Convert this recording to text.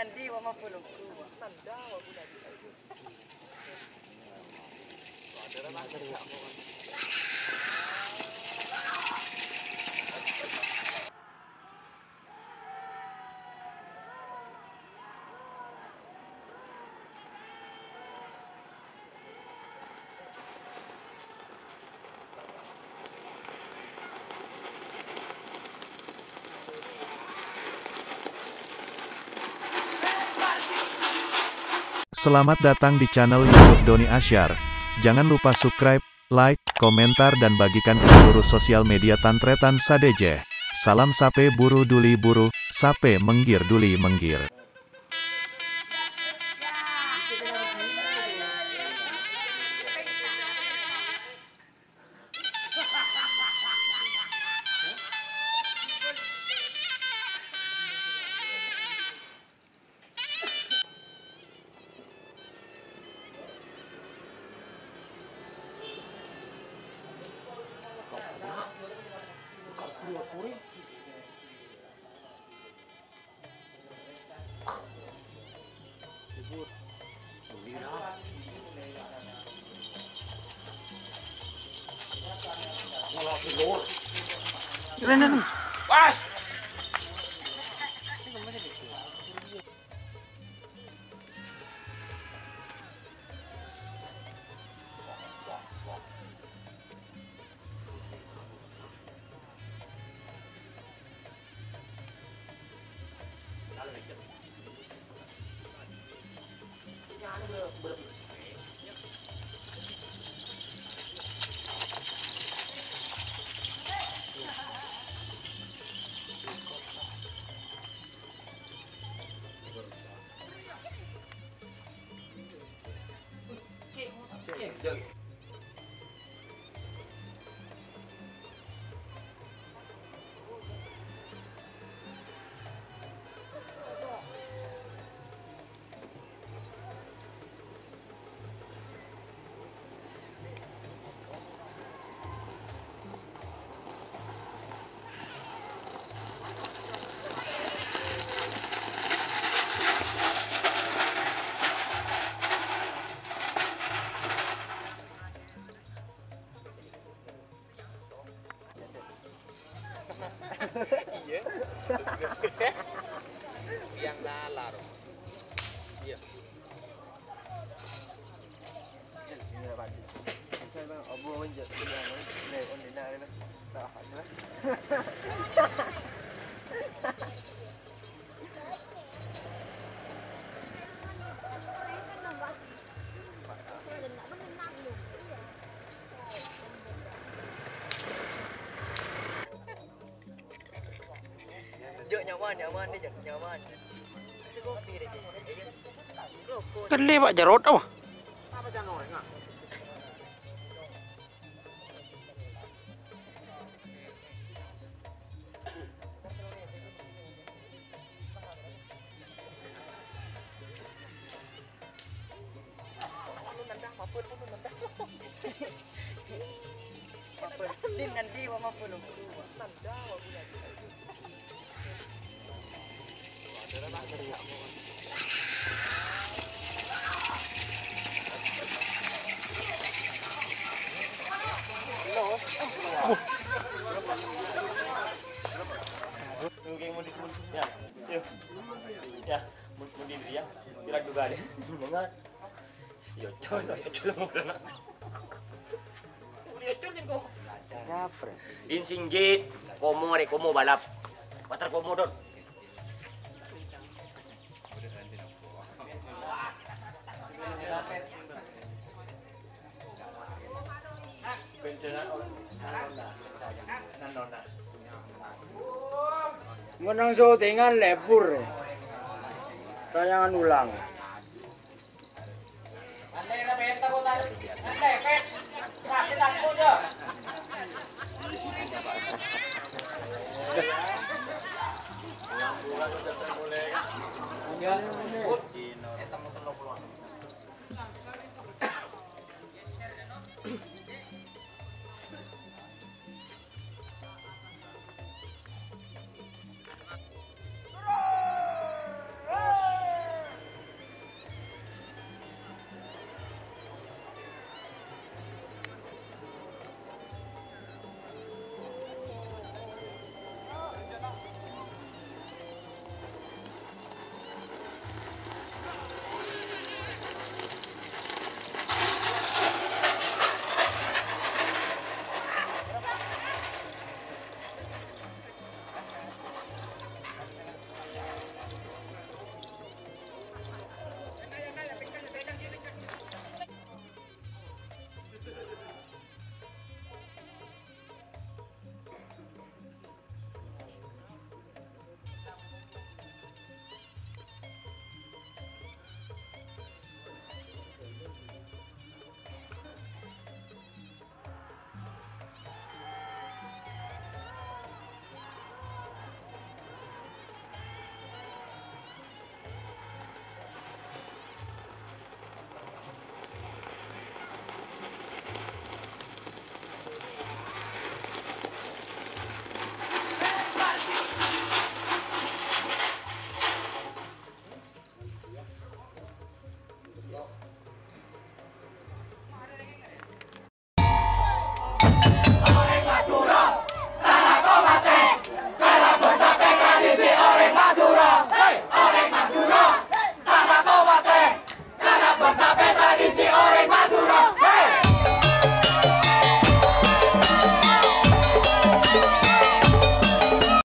nanti wa mapulong. Selamat datang di channel YouTube Doni Asyar. Jangan lupa subscribe, like, komentar dan bagikan ke seluruh sosial media Tantretan Sadejeh. Salam sape buru duli buru, sape menggir duli menggir. Iya. Yang nalar. Iya. Ini pagi. Saya bang, abu aja. Nih, on dina ini. Tahan lah. Nyaman dia nyaman. Kasi kopi deh. Kali Pak Jarot apa? Apa jangan orang? Din nanti wa mapulong. Ya, mungkin dia tidak juga deh. Mengat. Yo, coba mau sana. Yo, coba kok. Capre. Insinggit, komo balap. Patar komo don. Menang syutingan lebur. Tayangan ulang. Ya.